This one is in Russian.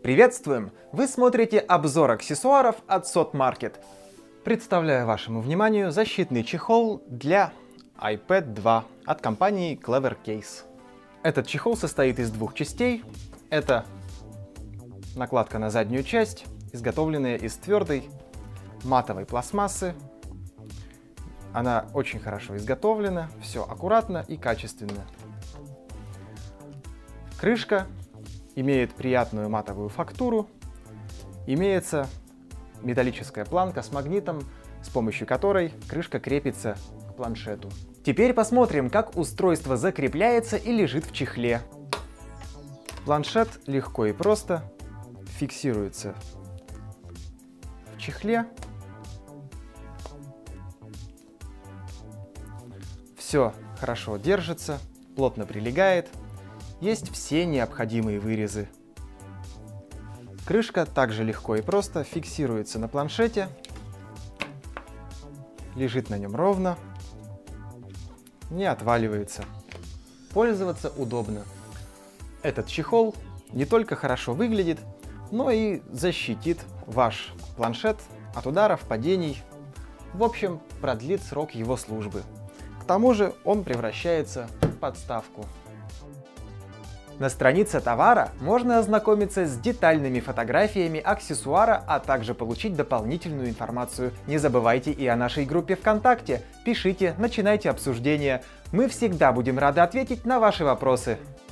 Приветствуем! Вы смотрите обзор аксессуаров от SOT Market. Представляю вашему вниманию защитный чехол для iPad 2 от компании Clever Case. Этот чехол состоит из двух частей. Это накладка на заднюю часть, изготовленная из твердой матовой пластмассы. Она очень хорошо изготовлена, все аккуратно и качественно. Крышка имеет приятную матовую фактуру. Имеется металлическая планка с магнитом, с помощью которой крышка крепится к планшету. Теперь посмотрим, как устройство закрепляется и лежит в чехле. Планшет легко и просто фиксируется в чехле. Все хорошо держится, плотно прилегает. Есть все необходимые вырезы. Крышка также легко и просто фиксируется на планшете, лежит на нем ровно, не отваливается. Пользоваться удобно. Этот чехол не только хорошо выглядит, но и защитит ваш планшет от ударов, падений. В общем, продлит срок его службы. К тому же он превращается в подставку. На странице товара можно ознакомиться с детальными фотографиями аксессуара, а также получить дополнительную информацию. Не забывайте и о нашей группе ВКонтакте. Пишите, начинайте обсуждение. Мы всегда будем рады ответить на ваши вопросы.